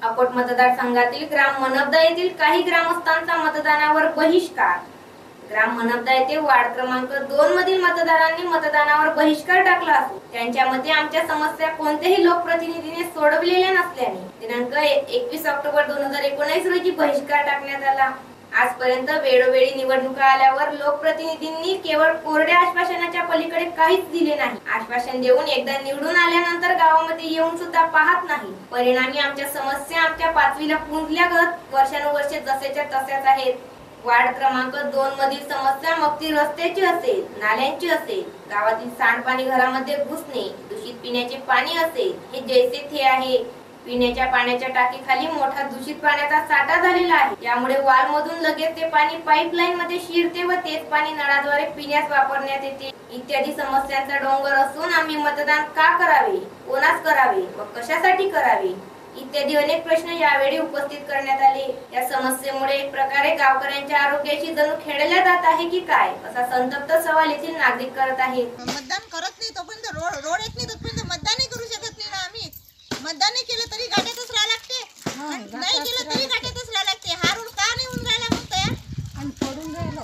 अकोट मतदारसंघातील ग्राम मनपदा येथील काही ग्रामस्थांचा मतदानावर बहिष्कार। ग्राम मनपदा येथे वार्ड क्रमांक 2 मधील मतदारांनी मतदानावर बहिष्कार टाकला असून त्यांच्या मते आमच्या समस्या कोणत्याही लोकप्रतिनिधीने सोडवलेल्या नसल्याने दिनांक 21 ऑक्टोबर 2019 रोजी बहिष्कार टाकण्यात आला। आजपर्यंत वेळोवेळी निवडणुका आल्यावर लोकप्रतिनिधींनी केवळ कोरड्या आश्वासनाच्या पलीकडे काहीच दिले नाही। आश्वासन देऊन एकदा निवडून आल्यानंतर गावामध्ये येऊन सुद्धा पाहत नाही। परिणामी आमच्या समस्या आमच्या पाचवीला पुंजल्यागत वर्षानुवर्षे जसेच्या तशाच आहेत। वार्ड क्रमांक 2 मधील समस्या मग ती रस्त्याची असेल, नाल्यांची असेल, गावातील सांडपाणी घरामध्ये घुसणे, दूषित पिण्याचे पाणी असेल, हे जैसे थे आहे। पिण्याच्या पाण्याच्या टाकीखाली मोठा दूषित पाण्याचा साठा झालेला आहे। यामुळे वालमधून लगेच ते पाणी पाईपलाईन मध्ये शिरते व तेच पाणी नळाद्वारे पिण्यास वापरण्यात येते। इत्यादी समस्यांचा डोंगर असून आम्ही मतदान का करावे, कोणास करावे व कशासाठी करावे इत्यादी अनेक प्रश्न यावेळी उपस्थित करण्यात आले। या समस्येमुळे एक प्रकारे गावकऱ्यांच्या आरोग्याची जणू खेळल्या जात आहे की काय असा संतप्त सवाल येथील नागरिक करत आहेत। मतदान करत नाही तोपर्यंत रोड येत नाही तोपर्यंत मतदानही करू शकत नाही ना आम्ही। मतदान केलं तरी गाड्यातच राहावं लागते, नाही केलं तरी गाड्यातच राहावं लागते। हा रोड का नाही होऊन राहिला मग तयार आणि पडून राहिलो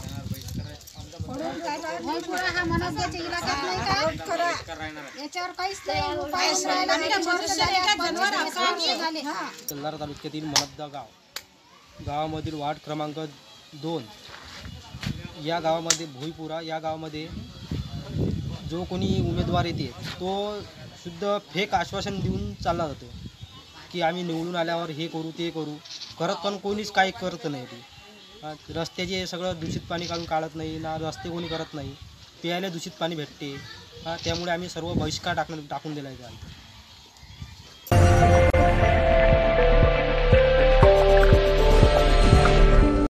हा मनपदाच्या इलाक्यात नाही का याच्यावर काहीच नाही उपाय तेल्हारा तालुक्यातील मनपदा गावामधील वार्ड क्रमांक 2 या गावामध्ये भुईपुरा या गावामध्ये जो कोणी उमेदवार येते तो शुद्ध फेक आश्वासन देऊन चालला जातो की आम्ही निवडून आल्यावर हे करू ते करू, करत पण कोणीच काही करत नाही। ते रस्त्याचे सगळं दूषित पाणी काढत नाही ना, रस्ते कोणी करत नाही, प्यायला दूषित पाणी भेटते। त्यामुळे आम्ही सर्व बहिष्कार टाकून दिला आहे।